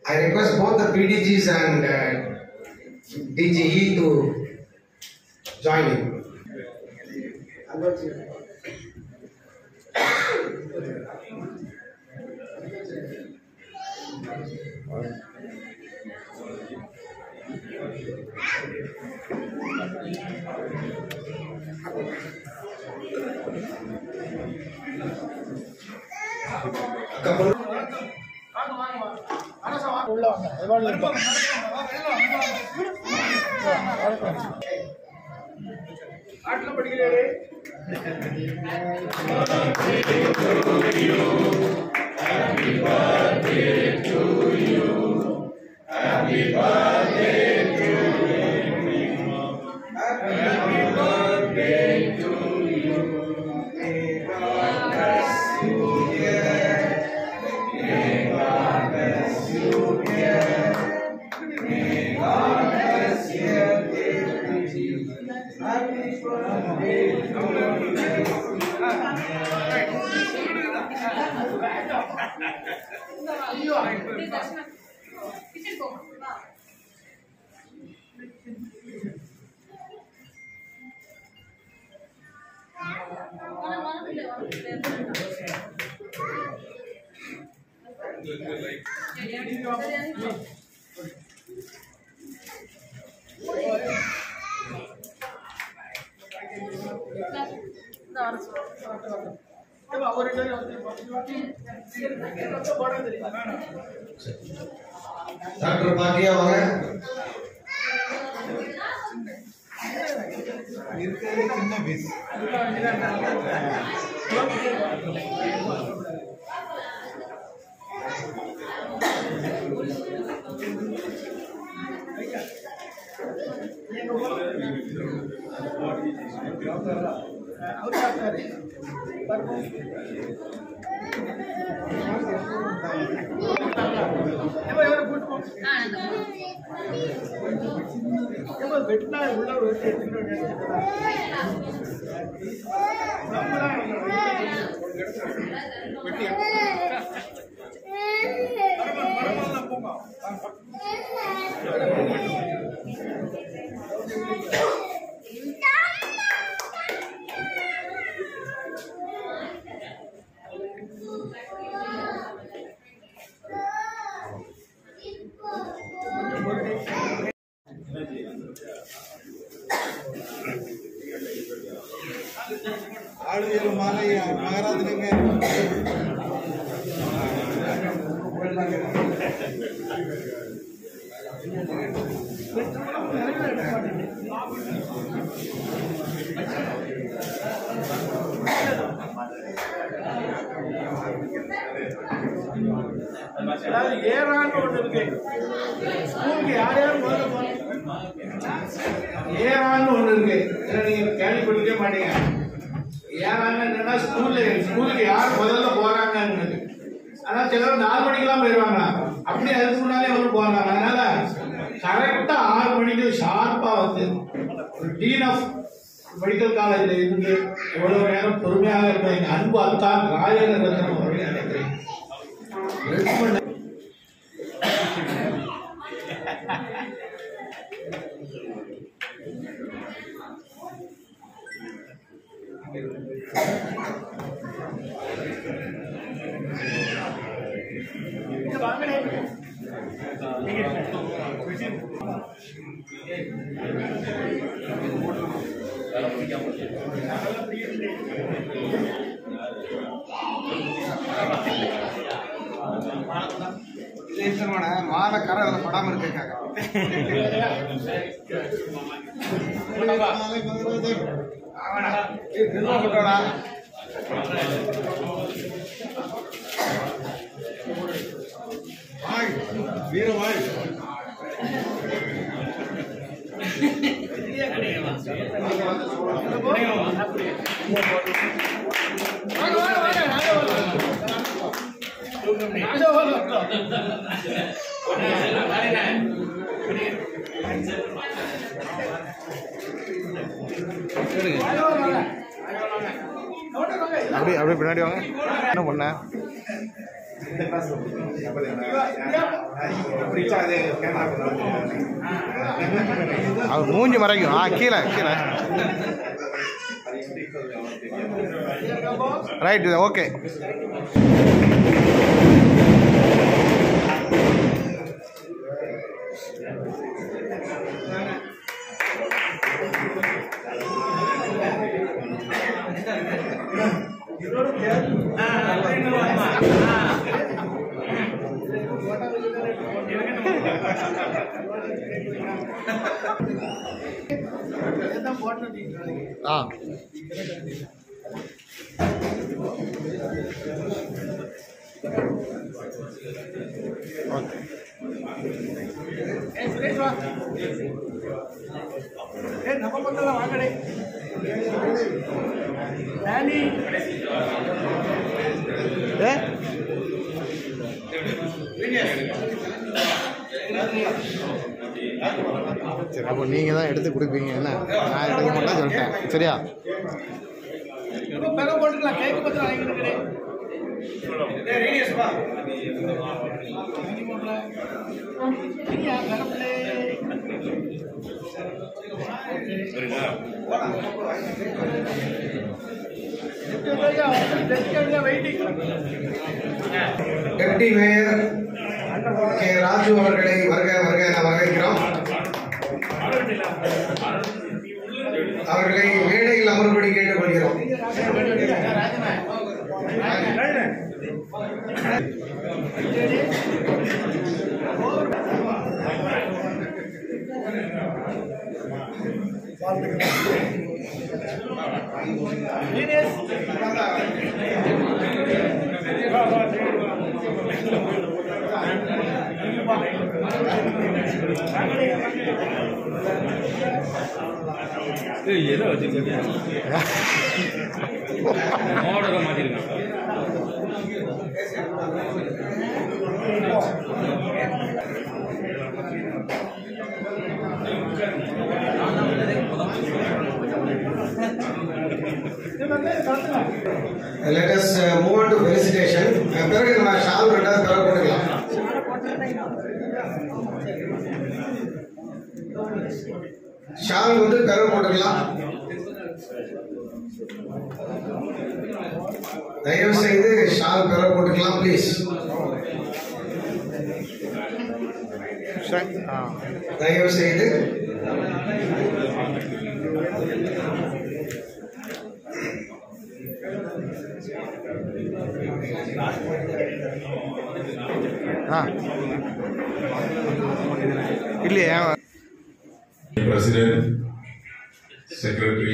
I request both the PDGs and DGE to join in. Dr. Bhatia வாங்க. இருக்கிறது சின்ன piece. ஆளுநர் மாலை மகாராஜனுங்க ஏறான்னு ஒண்ணு இருக்கு ஸ்கூலுக்கு யாரையாரும் ஏறான்னு ஒண்ணு இருக்கு நீங்க கேள்விப்பட்டிருக்கே மாட்டீங்க. ஏறாங்க என்னன்னா ஸ்கூலுக்கு யார் முதல்ல போறாங்கன்னு. ஆனா சிலர் 4 மணிக்கெல்லாம் போயிடுவாங்க. அப்படி அதுக்கு முன்னாலே வந்து போறாங்க. அதனால கரெக்டா 6 மணிக்கு ஷார்ப்பா வந்து டீன் ஆஃப் மெடிக்கல் காலேஜ்ல இருந்து எவ்வளவு நேரம் பொறுமையாக இருந்த எங்க அன்பு அத்தான் ராஜேந்திர ரத்னம் அவர்களை அழைக்கிறேன். மாத கரை படாம இருக்காங்க. வீரவாய் அப்படியே பின்னாடி வாங்க. என்ன பண்ண அது மூஞ்சி மறைக்கும். கீழே கீழே ரைட். ஓகே. சரி, அப்போ நீங்கள் தான் எடுத்து கொடுப்பீங்க. என்ன, நான் எடுக்க மாட்டேன் சொல்லிட்டேன். சரியா? டெப்டி மேயர் கே ராஜு அவர்களை வருக வருக என வரவேற்கிறோம். அவர்களை மேடையில் அமர்படி கேட்டுக்கொள்கிறோம். Let us move on to felicitation. பிறகு நம்ம ஷால் ரெண்டாவது பிறகு போட்டுக்கலாம். ஷால் வந்து பிறகு போட்டுக்கலாம். தயவு செய்து ஷால் பிறகு போட்டுக்கலாம் ப்ளீஸ். தயவு செய்து இல்லையா? President, Secretary,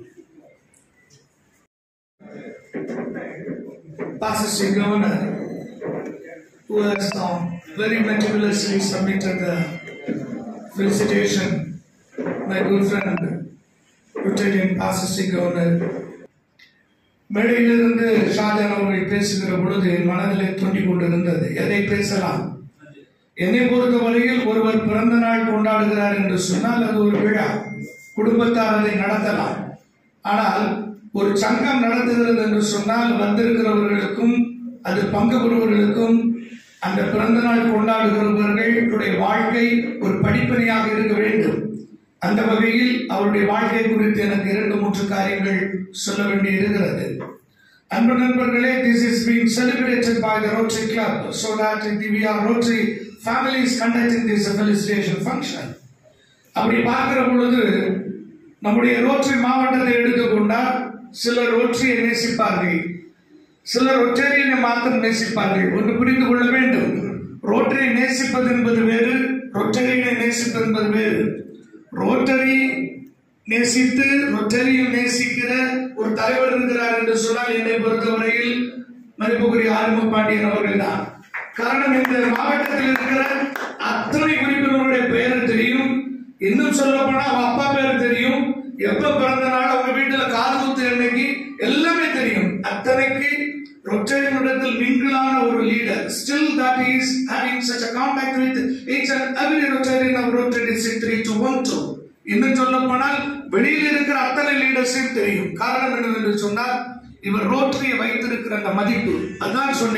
Pastor Governor, who has very meticulously submitted the felicitation, my good friend, Lieutenant Pastor Governor. மேடையிலிருந்து Shajan அவர்கள் பேசுகிற பொழுது என் மனதிலே தோண்டிக் கொண்டிருந்தது. எதை பேசலாம்? என்னை பொறுத்த வரையில் ஒருவர் பிறந்த நாள் கொண்டாடுகிறார் என்று சொன்னால் அது ஒரு விழா, குடும்பத்தார் அதை நடத்தலாம். ஆனால் ஒரு சங்கம் நடத்துகிறது என்று சொன்னால் வந்திருக்கிறவர்களுக்கும் அது பங்கு பெறுவர்களுக்கும் அந்த பிறந்த நாள் கொண்டாடுகிறவர்களுடைய வாழ்க்கை ஒரு படிப்பனையாக இருக்க வேண்டும். அந்த வகையில் அவருடைய வாழ்க்கை குறித்து எனக்கு 2-3 காரியங்கள் சொல்ல வேண்டி இருக்கிறது. அன்பு நண்பர்களே, this is being celebrated by the Rotary Club, so that we are Rotary families conducting this felicitation function. அப்படி பார்க்கிற பொழுது நம்முடைய ரோட்டரி மாவட்டத்தை எடுத்துக்கொண்டால் சிலர் ரோட்டரியை நேசிப்பார்கள், சிலர் ரொட்டேரியனை மாத்திரம் நேசிப்பார்கள். ஒன்று புரிந்து கொள்ள வேண்டும், ரோட்டரியை நேசிப்பது என்பது வேறு, ரொட்டேரியனை நேசிப்பது என்பது வேறு. ரோட்டரி நேசித்து ரொட்டரியும் நேசிக்கிற ஒரு தலைவர் இருக்கிறார் என்று சொன்னால் என்னை பொறுத்தவரையில் மதிப்புக்குரிய ஆறுமுக பாண்டியன் அவர்கள் தான். காரணம், இந்த மாவட்டத்தில் இருக்கிற அத்தனை உறுப்பினருடைய பெயர் தெரியும், இன்னும் சொல்ல போனா அவ அப்பா பேர் தெரியும், எப்ப பிறந்த நாள், அவங்க வீட்டுல காது குத்து அன்னைக்கு எல்லாமே தெரியும். அத்தனைக்கு ரொட்டேரியனிடத்தில் மிங்கிளான ஒரு leader. Still that he is having such a contact with each and every Rotarian of Rotary District 3 to 1 to. இன்னும் சொல்ல போனால் வெளியில் இருக்கிற அத்தனை லீடர்ஸையும் தெரியும். காரணம் என்னவென்று சொன்னால் இவர் ரோட்டரியை வைத்திருக்கிற அந்த மதிப்பு. அதான் சொன்னேன்,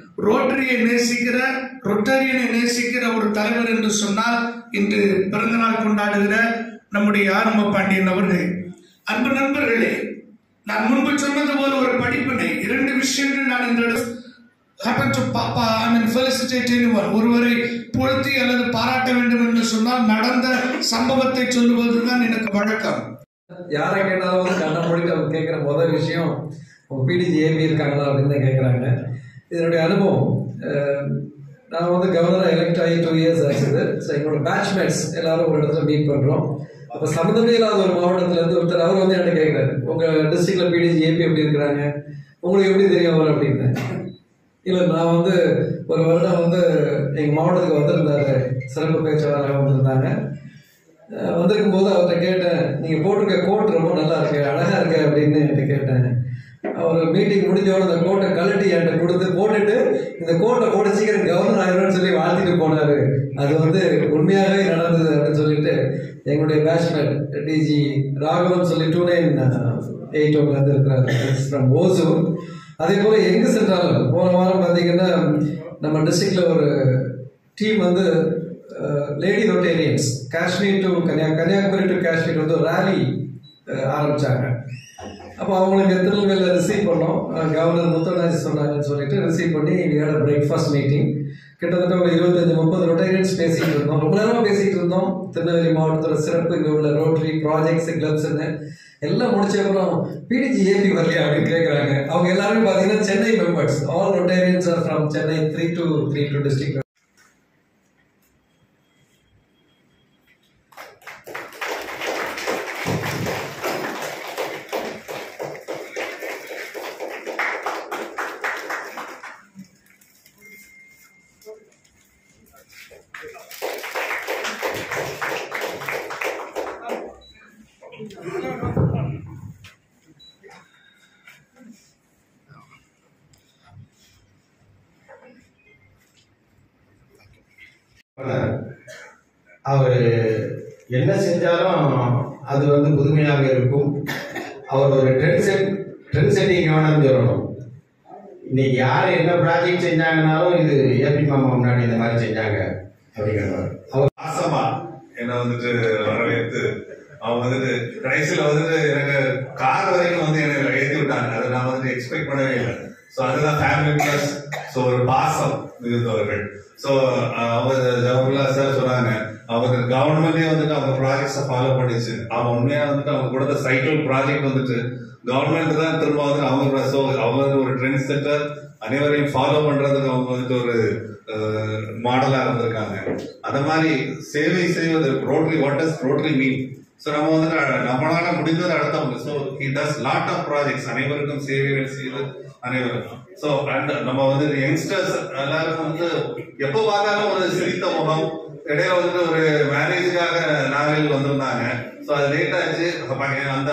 ரோட்டரியை நேசிக்கிற, ரொட்டரியனை நேசிக்கிற ஒரு தலைவர் என்று சொன்னால் இன்று பிறந்தநாள் கொண்டாடுகிற நம்முடைய ஆரம்ப பாண்டியன் அவர்கள். அன்பு நண்பர்களே, நான் முன்பு சொன்னது போல ஒரு படிப்பினை 2 விஷயங்கள் நான் இந்த ஒருவரை புகழ்த்தி அல்லது பாராட்ட வேண்டும் என்று சொன்னால் நடந்த சம்பவத்தை சொல்லுவதுதான் எனக்கு வழக்கம். யாரை கேட்டாலும் வந்து கண்ண மூடிட்டு அவங்க கேட்குற முதல் விஷயம் உங்க பிடிஜி ஏபி இருக்காங்களா அப்படின்னு தான் கேட்குறாங்க. இதனுடைய அனுபவம், நான் வந்து கவர்னராக எலெக்ட் ஆகி 2 இயர்ஸ் ஆச்சுது. ஸோ எங்களோட பேட்ச்மேட்ஸ் எல்லாரும் ஒரு இடத்துல மீட் பண்ணுறோம். அப்போ சம்மந்தமே இல்லாத ஒரு மாவட்டத்திலேருந்து ஒருத்தர் அவர் வந்து என்ன கேட்குறாரு, உங்கள் டிஸ்ட்ரிக்டில் பிடிஜி ஏபி எப்படி இருக்கிறாங்க, உங்களுக்கு எப்படி தெரியும் அவர் அப்படின்னு. இல்லை, நான் வந்து ஒரு வருடம் வந்து எங்கள் மாவட்டத்துக்கு வந்திருந்தாரு, சிறப்பு பேச்சாளராக வந்திருந்தாங்க. வந்திருக்கும் போது அவர்கிட்ட கேட்டேன், நீங்கள் போட்டிருக்க கோட் ரொம்ப நல்லா இருக்கு, அழகா இருக்கு அப்படின்னு என்கிட்ட கேட்டேன். அவர் மீட்டிங் முடிஞ்சோட அந்த கோட்டை கழட்டி என்கிட்ட கொடுத்து போட்டுட்டு இந்த கோட்டை போட்டு சீக்கிரம் கவர்னர் ஆயிடும்னு சொல்லி வாழ்த்திட்டு போனாரு. அது வந்து உண்மையாகவே நடந்தது அப்படின்னு சொல்லிட்டு எங்களுடைய பேட்ச்மேட் டிஜி ராகவன் சொல்லி 2981 இருக்கிறாரு ஃப்ரம் ஓசூர். அதே போல எங்க சென்றாலும் போன வாரம் பார்த்தீங்கன்னா நம்ம டிஸ்ட்ரிக்ட்ல ஒரு டீம் வந்து lady Rotarians Kashmir to Kanyakumari to Kashmir வந்து ஒரு ரேலி ஆரம்பிச்சாங்க. அப்போ அவங்களுக்கு திருநெல்வேலியில் ரிசீவ் பண்ணோம். கவர்னர் முத்தராஜ் சொன்னாங்கன்னு சொல்லிட்டு ரிசீவ் பண்ணி பிரேக்ஃபாஸ்ட் மீட்டிங் கிட்டத்தட்ட ஒரு 25-30 ரொட்டேரியன்ஸ் பேசிட்டு இருந்தோம். ரொம்ப நேரமாக பேசிட்டு இருந்தோம். திருநெல்வேலி மாவட்டத்தோட சிறப்பு, இங்கே உள்ள ரோட்டரி ப்ராஜெக்ட்ஸ் கிளப்ஸ்ன்னு எல்லாம் முடிச்ச அப்புறம் பிடிஜி ஏபி வரலையா அப்படின்னு கேட்குறாங்க. அவங்க எல்லாருமே பார்த்தீங்கன்னா Chennai members. All Rotarians are from Chennai 3 district. அவர் என்ன செஞ்சாலும் அது வந்து புதுமையாக இருக்கும். அவர் ஒரு ட்ரெண்ட் செட்டிங் கவனம் சொல்லணும். இன்னைக்கு யார் என்ன ப்ராஜெக்ட் செஞ்சாங்கன்னாலும் இது ஏபி மாமா முன்னாடி இந்த மாதிரி செஞ்சாங்க அப்படிங்கிறவர். அவர் ஆசமா என்ன வந்துட்டு வரவேற்று அவங்க வந்துட்டு கடைசியில் வந்துட்டு எனக்கு கார் வரைக்கும் வந்து எனக்கு ஏற்றி விட்டாங்க. அதை நான் வந்துட்டு எக்ஸ்பெக்ட் பண்ணவே இல்லை. ஸோ அதுதான் ஃபேமிலி பிளஸ். ஸோ ஒரு பாசம் இருந்தவர்கள். ஸோ அவங்க ஜவஹர்லால் சார் சொன்னாங்க, அவங்க கவர்மெண்டே வந்துட்டு அவங்க ப்ராஜெக்ட்ஸை ஃபாலோ பண்ணிச்சு. அவங்க உண்மையா வந்துட்டு அவங்க கொடுத்த சைக்கிள் ப்ராஜெக்ட் வந்துட்டு கவர்மெண்ட் தான் திரும்ப வந்து அவங்க. ஸோ அவங்க வந்து ஒரு ட்ரெண்ட் செட்டர், அனைவரையும் ஃபாலோ பண்றதுக்கு அவங்க வந்துட்டு ஒரு மாடலா இருந்திருக்காங்க. அந்த மாதிரி சேவை செய்வது Rotary. What is Rotary mean? So நம்ம வந்துட்டு நம்மளால முடிந்தது அடுத்தவங்க. So he does lot of projects. அனைவருக்கும் சேவைகள் செய்து அனைவருக்கும். ஸோ அண்ட் நம்ம வந்து யங்ஸ்டர்ஸ் எல்லாருக்கும் வந்து எப்போ பார்த்தாலும் ஒரு சிரித்த முகம். இடையில வந்துட்டு ஒரு மேரேஜுக்காக நாவல் வந்திருந்தாங்க. ஸோ அது லேட் ஆச்சு. அந்த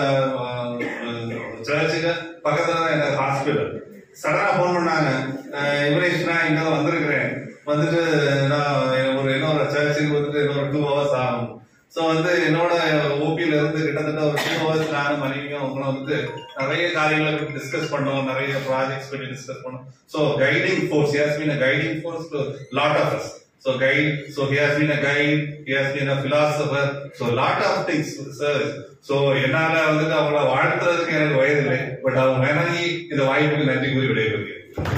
சர்ச்சுக்கு பக்கத்துல தான் எங்க ஹாஸ்பிட்டல். சடனா போன் பண்ணாங்க, இவரேஷ் நான் இங்க வந்திருக்கிறேன், வந்துட்டு நான் ஒரு இன்னொரு சர்ச்சுக்கு வந்துட்டு இன்னொரு 2 hours ஆகும். ஸோ வந்து என்னோட ஓபியில இருந்து கிட்டத்தட்ட ஒரு 2 hours நானும் மனைவியும் அவங்கள வந்து நிறைய காரியங்களை பற்றி டிஸ்கஸ் பண்ணோம், நிறைய ப்ராஜெக்ட்ஸ் பற்றி டிஸ்கஸ் பண்ணோம். So guiding force, he has been a guiding force to lot of us. So guide, so he has been a guide, he has been a philosopher, so lot of things, sir. So என்னால வந்துட்டு அவங்கள வாழ்த்துறதுக்கு எனக்கு வயது இல்லை. But அவங்க மனைவி இந்த வாய்ப்புக்கு நன்றி கூறி விடைபெறுகிறேன்.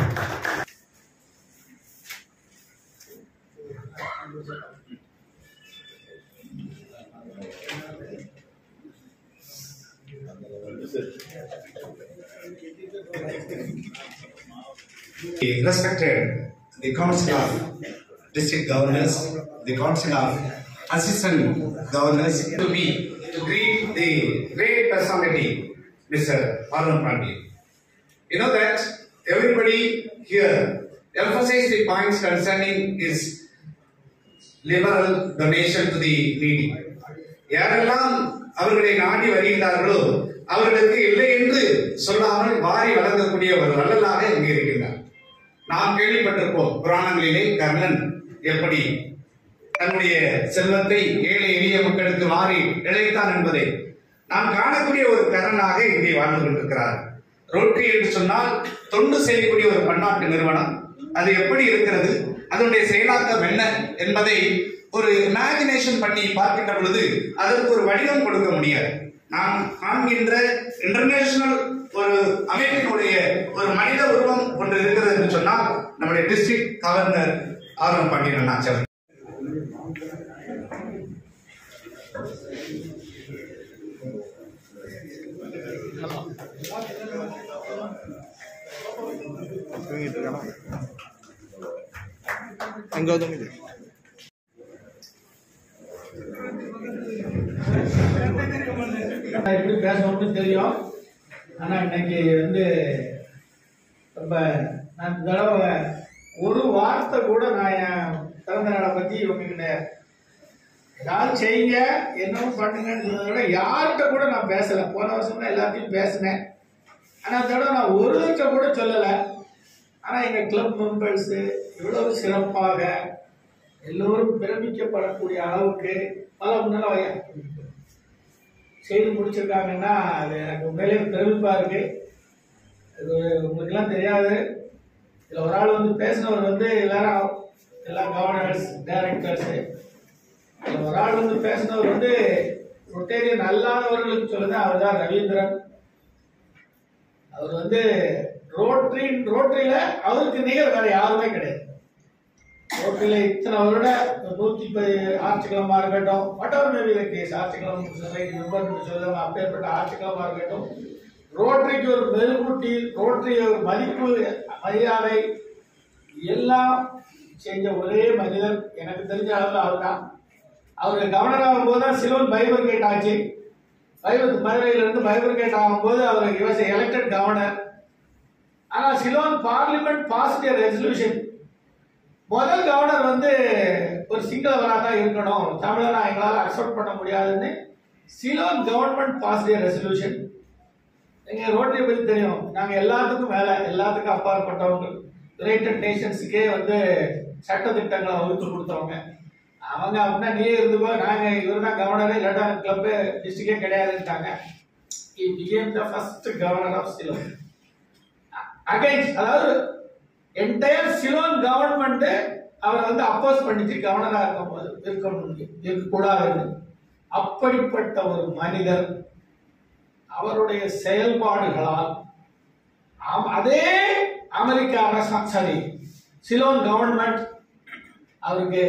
Respected the Council of District Governors, the Council of Assistant Governors, to me to greet the great personality, Mr. Arun Pandey. You know that everybody here emphasized the points concerning his liberal donation to the needy. யாரெல்லாம் அவர்களை நாடி வருகிறார்களோ அவர்களுக்கு இல்லை என்று சொல்லாமல் வாரி வழங்கக்கூடிய ஒரு வள்ளலாக இங்கே இருக்கின்றார். நாம் கேள்விப்பட்டிருப்போம் புராணங்களிலே கர்ணன் எப்படி தன்னுடைய செல்வத்தை ஏழை எளிய மக்களுக்கு வாரி இழைத்தான் என்பதை நாம் காணக்கூடிய ஒரு கர்ணனாக இங்கே வாழ்ந்து கொண்டிருக்கிறார். ரோட்டரி என்று சொன்னால் தொண்டு செய்யக்கூடிய ஒரு பன்னாட்டு நிறுவனம். அது எப்படி இருக்கிறது, அதனுடைய செயலாக்கம் என்ன என்பதை ஒரு இமேஜினேஷன் பண்ணி பார்க்கின்ற பொழுது அதற்கு ஒரு வடிவம் கொடுக்க முடியாது. நாம் காண்கின்ற இன்டர்நேஷனல் ஒரு அமைப்பினுடைய ஒரு மனித உருவம் ஒன்று இருக்கிறது என்று சொன்னால் நம்முடைய டிஸ்ட்ரிக்ட் கவர்னர் ஆர்வம் பாண்டியன் ஆச்சர். தூங்கிட்டு இருக்கானா? அங்கே தூங்கிட்டு எப்படி பேசணும்னு தெரியும். ஆனா இன்னைக்கு வந்து ரொம்ப நான் இந்த தடவை ஒரு வார்த்தை கூட நான் என் பிறந்த நாளை பத்தி உங்ககிட்ட ஏதாவது செய்யுங்க என்னவும் பண்ணுங்கன்னு சொன்னதை விட யார்கிட்ட கூட நான் பேசல. போன வருஷம் தான் எல்லாத்தையும் பேசினேன். ஆனா இந்த தடவை நான் ஒரு லட்சம் கூட சொல்லலை. ஆனா எங்க கிளப் மெம்பர்ஸ் இவ்வளவு சிறப்பாக எல்லோரும் பிரமிக்கப்படக்கூடிய அளவுக்கு பல முன்னால செய்து முடிச்சிருக்காங்கன்னா அது எனக்கு உண்மையிலேயே பெருமிப்பா இருக்கு. இது உங்களுக்கு எல்லாம் தெரியாது. இதுல ஒரு ஆள் வந்து பேசினவர் வந்து எல்லாரும் எல்லா கவர்னர்ஸ் டைரக்டர்ஸ், ஒரு ஆள் வந்து பேசினவர் வந்து ரொட்டேரியன் அல்லாதவர்களுக்கு சொல்லுது அவர் தான் ரவீந்திரன். அவர் வந்து ரோட்டரியில அவருக்கு நிகர் வேற யாருமே கிடையாது. ரோட்டரியில இத்தனை வருட 110 ஆட்சிக்கிழமா இருக்கட்டும், வட்டவர் மேபி கேஸ் ஆட்சிக்கிழமை சொல்லுவாங்க, அப்பேற்பட்ட ஆட்சிக்கிழமா இருக்கட்டும், ரோட்டரிக்கு ஒரு மெருகூட்டி, ரோட்டரி ஒரு மதிப்பு மரியாதை எல்லாம் செஞ்ச ஒரே மனிதர் எனக்கு தெரிஞ்ச அளவில் அவர் தான். அவருக்கு கவர்னர் ஆகும் போது தான் சிலோன் பைபர்கேட் ஆச்சு. மதுரையிலிருந்து பைபர்கேட் ஆகும் போது அவர் எலெக்டட் கவர்னர். ஆனா சிலோன் பார்லிமெண்ட் பாஸ்ட் ரெசல்யூஷன், முதல் கவர்னர் வந்து ஒரு சிங்களவரா தான் இருக்கணும், தமிழனா எங்களால் அக்செப்ட் பண்ண முடியாதுன்னு சிலோன் கவர்மெண்ட் பாஸ்ட் ரெசல்யூஷன். எங்க ரோட்டரி பத்தி தெரியும், நாங்க எல்லாத்துக்கும் மேல எல்லாத்துக்கும் அப்பாற்பட்டவங்க, யுனைடெட் நேஷன்ஸுக்கே வந்து சட்ட திட்டங்களை வகுத்து கொடுத்தவங்க அவங்க. அப்படின்னா நீயே இருந்துக்கோ, நாங்க இவர் தான் கவர்னரே, இல்லாட்டா கிளப் டிஸ்ட்ரிக்டே கிடையாதுட்டாங்க. He became the first governor of Ceylon. Against, அதாவது என்டையர் சிலோன் கவர்மெண்ட் அவர் வந்து அப்போஸ் பண்ணிச்சு கவர்னரா இருக்கக்கூடாது. அப்படிப்பட்ட ஒரு மனிதர் அவருடைய செயல்பாடுகளால் அதே அமெரிக்க அரசாங்கம் சரி சிலோன் கவர்மெண்ட் அவருக்கு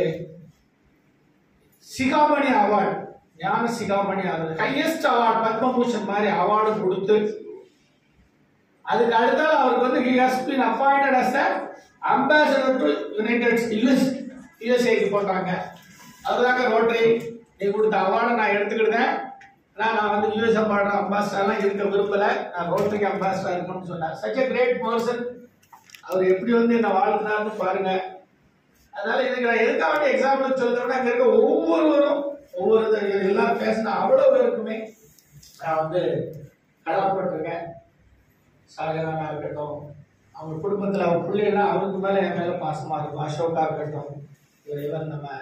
சிகாமணி அவார்டு, ஞான சிகாமணி ஹையஸ்ட் அவார்டு, பத்மபூஷன் மாதிரி அவார்டு கொடுத்து, அதுக்கு அடுத்தால அவருக்கு வந்து he has been appointed as the ambassador to United USA போட்டாங்க. அதுதாங்க ரோட்டரி நீ கொடுத்த அவார்டை நான் எடுத்துக்கிட்டேன். நான் வந்து யூஎஸ் அம்பாசிடர்லாம் இருக்க விரும்பல, நான் ரோட்டரிக்கு அம்பாசிடர் இருக்கணும்னு சொன்னார். Such a great person. அவர் எப்படி வந்து என்ன வாழ்த்துனார்னு பாருங்க. அதனால இதுக்கு நான் எதுக்காக எக்ஸாம்பிள் சொல்றத விட அங்க இருக்க ஒவ்வொருவரும் எல்லாரும் பேசின அவ்வளவு பேருக்குமே நான் வந்து கடமைப்பட்டிருக்கேன். சாகரானா இருக்கட்டும், அவங்க குடும்பத்தில் அவங்க பிள்ளைகள்லாம் அவருக்கு மேல என் மேல பாசமா இருக்கும். அசோகா இருக்கட்டும், இவன் நம்ம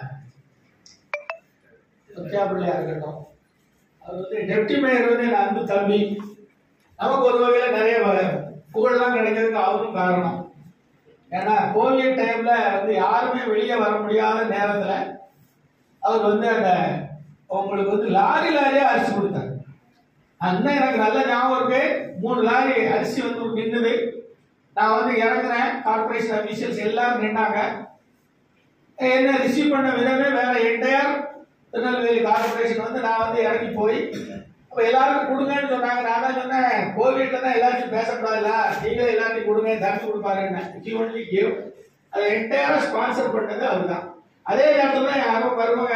சத்யா பிள்ளையா இருக்கட்டும், அவர் வந்து டெப்டி மேயர் வந்து என் அன்பு தம்பி. நமக்கு ஒரு வகையில நிறைய புகழெல்லாம் கிடைக்கிறதுக்கு அவரும் காரணம். ஏன்னா கோவிட் டைம்ல வந்து யாருமே வெளியே வர முடியாத நேரத்துல அவர் வந்து அந்த உங்களுக்கு வந்து லாரியா அரிசி கொடுத்தாரு. அண்ணன் எனக்கு நல்ல ஞாபகம் இருக்கு. 3 லாரி அரிசி வந்து நின்றுது. நான் வந்து இறங்குறேன், கார்பரேஷன் அபிஷியல்ஸ் எல்லாரும் நின்னாங்க. என்ன ரிசீவ் பண்ண விதமே வேற. என்டையர் திருநெல்வேலி கார்பரேஷன் வந்து நான் வந்து இறங்கி போய் அப்ப எல்லாருக்கும் கொடுங்கன்னு சொன்னாங்க. நான் தான் சொன்னேன், கோவிட்ல தான் எல்லாத்தையும் பேசக்கூடாதுல்ல, நீங்களே எல்லாத்தையும் கொடுங்க, தரத்து கொடுப்பாருன்னு. அதை என்டையரா ஸ்பான்சர் பண்ணது அவர் தான். அதே நேரத்துல யாரும் வருவாங்க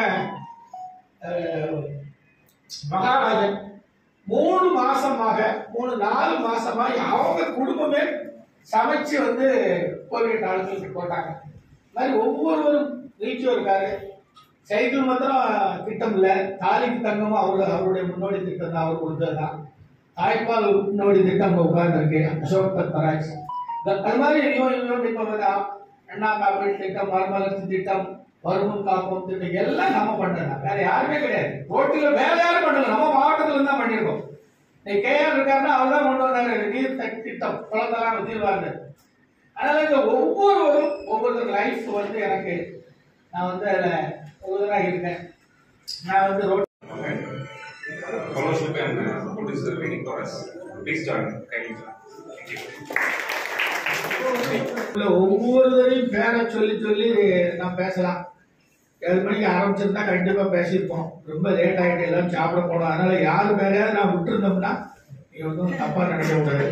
மகாராஜன் 3 மாசமாக 3-4 மாசமா அவங்க குடும்பமே சமைச்சு வந்து கோவிட் ஆளுங்களுக்கு போட்டாங்க. மாதிரி ஒவ்வொருவரும் வீச்சும் இருக்காரு. சைக்கிள் மாத்திரம் திட்டம் இல்லை, தாலிக்கு தங்கமும் அவருடைய முன்னோடி திட்டம் தான், அவர் கொடுத்ததுதான். தாய்ப்பால் முன்னோடி திட்டம் உட்கார்ந்து இருக்கு அசோக் பராஜ். அது மாதிரி அண்ணா காப்பீடு திட்டம், மறுமலர்ச்சி திட்டம், வருமுன் காப்போம் திட்டம் எல்லாம் நம்ம பண்ணல, வேற யாருமே கிடையாது. ரோட்டில வேற யாரும் பண்ணல, நம்ம மாவட்டத்துல தான் பண்ணிருக்கோம். கேஆர் இருக்காருன்னா அவர் தான் கொண்டு வந்தாரு நீர் திட்டம், குளத்தெல்லாம் தீர்வாரு. அதனால இந்த ஒவ்வொருவரும் ஒவ்வொரு லைஃப் வந்து எனக்கு நான் வந்து அதில் ஒவ்வொருவராக இருக்கேன். நான் வந்து ரோட் fellowship and what is waiting for us. Please join. Kindly join. Thank you. ஒவ்வொருவரையும் பேரை சொல்லி சொல்லி நான் பேசலாம். 7 மணிக்கு ஆரம்பிச்சிருந்தா கண்டிப்பா பேசியிருப்போம். ரொம்ப லேட் ஆகிட்டு எல்லாம் சாப்பிட போனோம். அதனால யாரு பேரையாவது நான் விட்டுருந்தோம்னா நீங்க வந்து தப்பா நினைக்க கூடாது.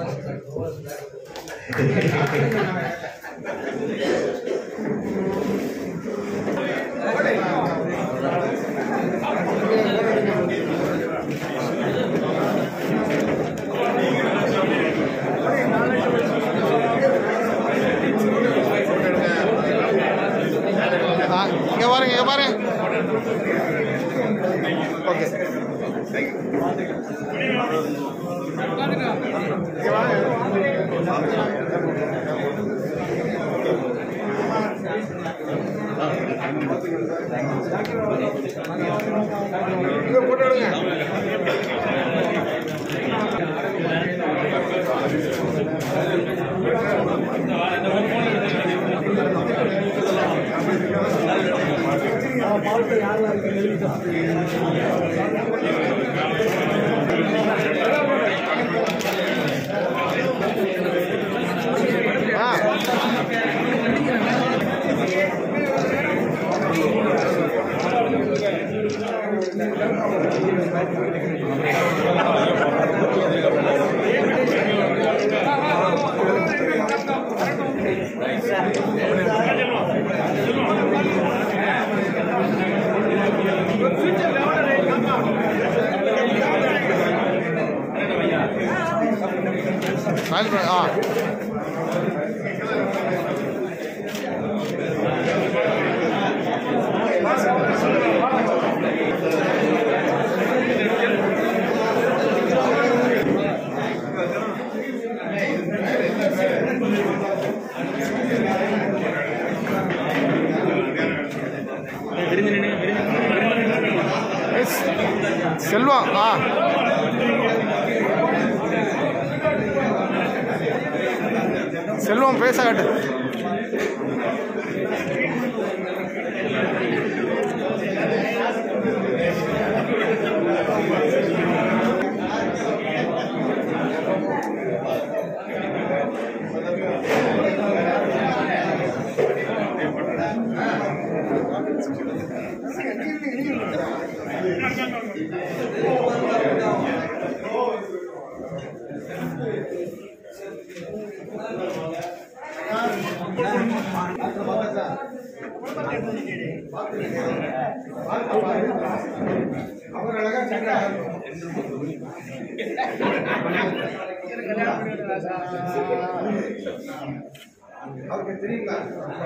இங்கே பாருங்க, இங்கே பாருங்க. ஓகே, போட்டு விடுங்க. செல்வம் செல்வம் பேச காட்டு. அவருக்கு தெரியுங்களா?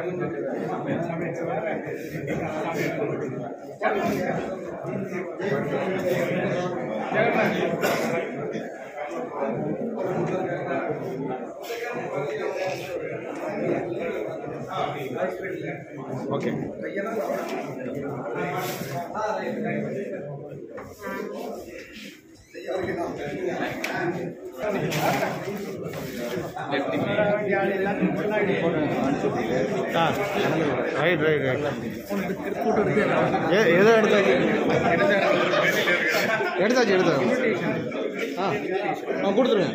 Okay, right right right. எதோ எடுத்தாச்சு எடுத்தாச்சு எடுத்தாச்சு. கொடுத்துருங்க.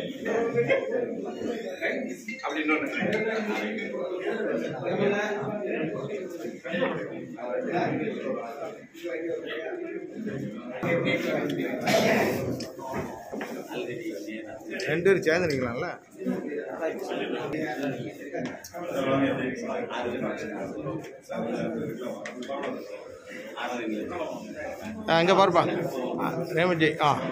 ரெண்டு பேரும் சேர்ந்துருக்கலாம்ல. இங்கே பாருப்பா ரேமஜி.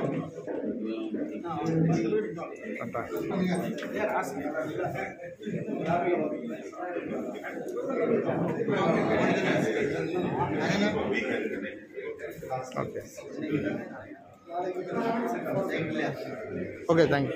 Okay, thank you.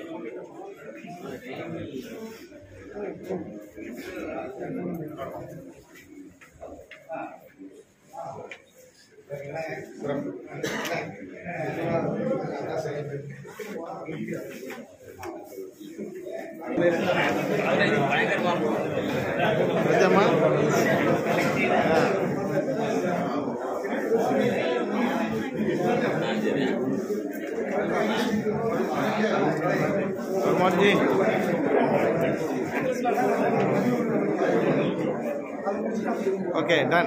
நிஜமா குமார் जी ओके डन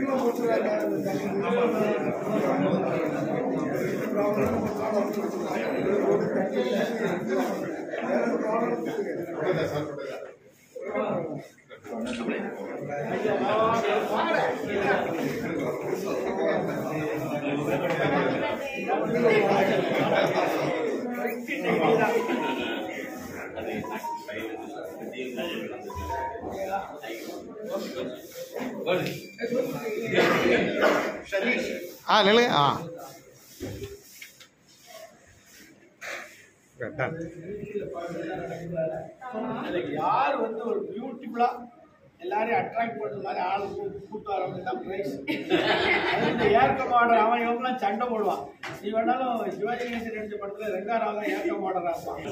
हाँ ले ले हाँ डन யார் வந்து ஒரு பியூட்டிஃபுல்லா எல்லாரையும் அட்ராக்ட் பண்ற மாதிரி ஆளு கூட்டு வரவங்க தான் பிரைஸ். இந்த ஏற்க மாடர் அவன் இவங்கெல்லாம் சண்டை போடுவான். நீ வேணாலும் சிவாஜி கணேசன் நடிச்ச படத்துல ரெங்காராவ ஏற்க மாடரா இருப்பான்.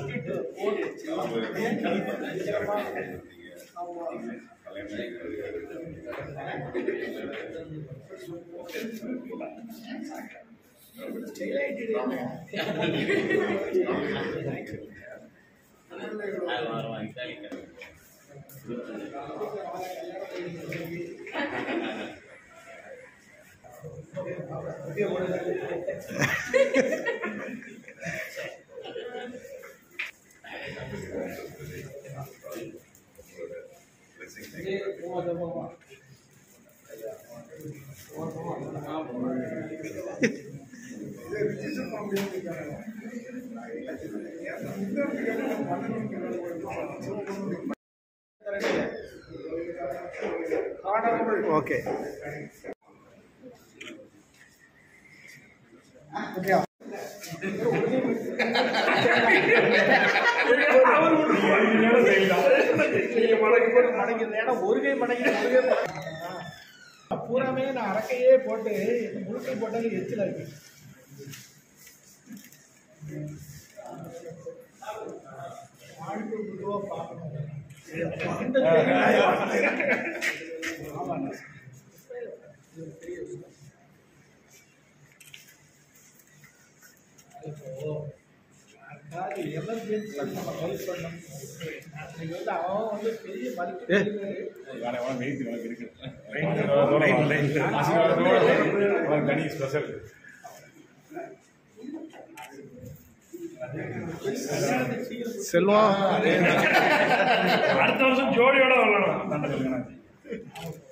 ओके ஒரு கை பூராமே நான் அரக்கையே போட்டு முழுக்கை போட்டாலும் எச்சில் இருக்கு. எமர்ஜென்சி நம்ம ஹெல்ப் பண்ணணும். நீங்க வந்து அவன் வந்து பெரிய மருத்துவ செல்வம் அடுத்த வருஷம் ஜோடியோட வரலாம்.